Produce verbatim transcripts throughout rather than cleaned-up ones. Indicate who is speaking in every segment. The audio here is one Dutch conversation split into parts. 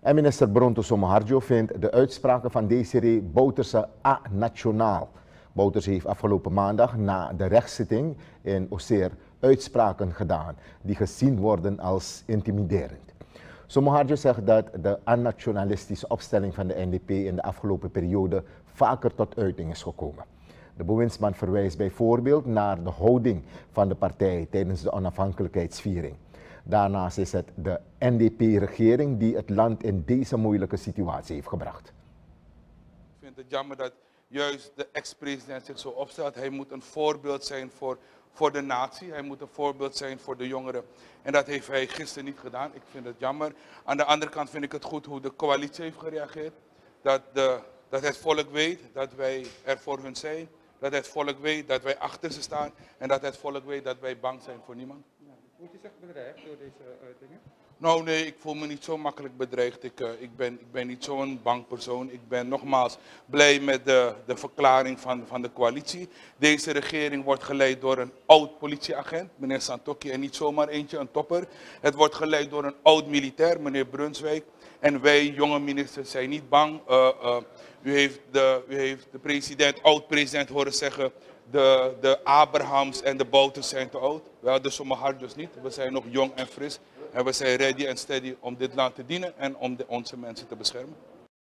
Speaker 1: En minister Bronto Sommoharjo vindt de uitspraken van Desiree Bouterse a-nationaal. Bouterse heeft afgelopen maandag na de rechtszitting in Oseer uitspraken gedaan die gezien worden als intimiderend. Sommoharjo zegt dat de anationalistische opstelling van de N D P in de afgelopen periode vaker tot uiting is gekomen. De bewindsman verwijst bijvoorbeeld naar de houding van de partij tijdens de onafhankelijkheidsviering. Daarnaast is het de N D P-regering die het land in deze moeilijke situatie heeft gebracht.
Speaker 2: Ik vind het jammer dat juist de ex-president zich zo opstelt. Hij moet een voorbeeld zijn voor, voor de natie. Hij moet een voorbeeld zijn voor de jongeren. En dat heeft hij gisteren niet gedaan. Ik vind het jammer. Aan de andere kant vind ik het goed hoe de coalitie heeft gereageerd. Dat, de, dat het volk weet dat wij er voor hun zijn. Dat het volk weet dat wij achter ze staan. En dat het volk weet dat wij bang zijn voor niemand.
Speaker 3: Voelt u zich bedreigd door deze uitingen?
Speaker 2: Nou nee, ik voel me niet zo makkelijk bedreigd. Ik, uh, ik, ben, ik ben niet zo'n bang persoon. Ik ben nogmaals blij met de, de verklaring van, van de coalitie. Deze regering wordt geleid door een oud politieagent, meneer Santokki, en niet zomaar eentje, een topper. Het wordt geleid door een oud militair, meneer Brunswijk. En wij, jonge ministers, zijn niet bang. Uh, uh, u, heeft de, u heeft de president, oud-president horen zeggen, de, de Abrahams en de Bouters zijn te oud. Wel, de Sommoharjo's niet. We zijn nog jong en fris. En we zijn ready en steady om dit land te dienen en om de, onze mensen te beschermen.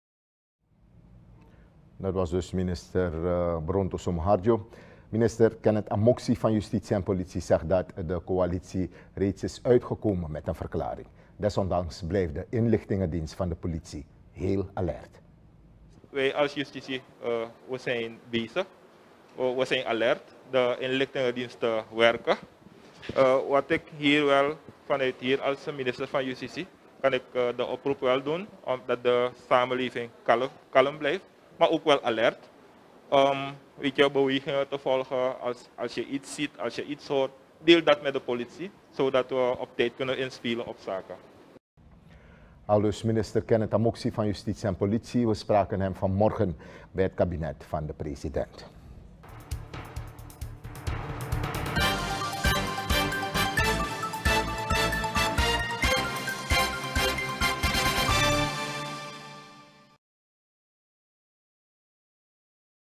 Speaker 1: Dat was dus minister uh, Bronto Sommoharjo. Minister Kenneth Amoksi van Justitie en Politie zegt dat de coalitie reeds is uitgekomen met een verklaring. Desondanks blijft de inlichtingendienst van de politie heel alert.
Speaker 4: Wij als justitie uh, we zijn bezig, we, we zijn alert, de inlichtingendiensten werken. Uh, wat ik hier wel vanuit hier als minister van Justitie kan ik uh, de oproep wel doen, omdat de samenleving kalm, kalm blijft, maar ook wel alert. Um, weet je, bewegingen te volgen, als, als je iets ziet, als je iets hoort, deel dat met de politie, zodat we op tijd kunnen inspelen op zaken.
Speaker 1: Aldus minister Kenneth Amoksi van Justitie en Politie. We spraken hem vanmorgen bij het kabinet van de president.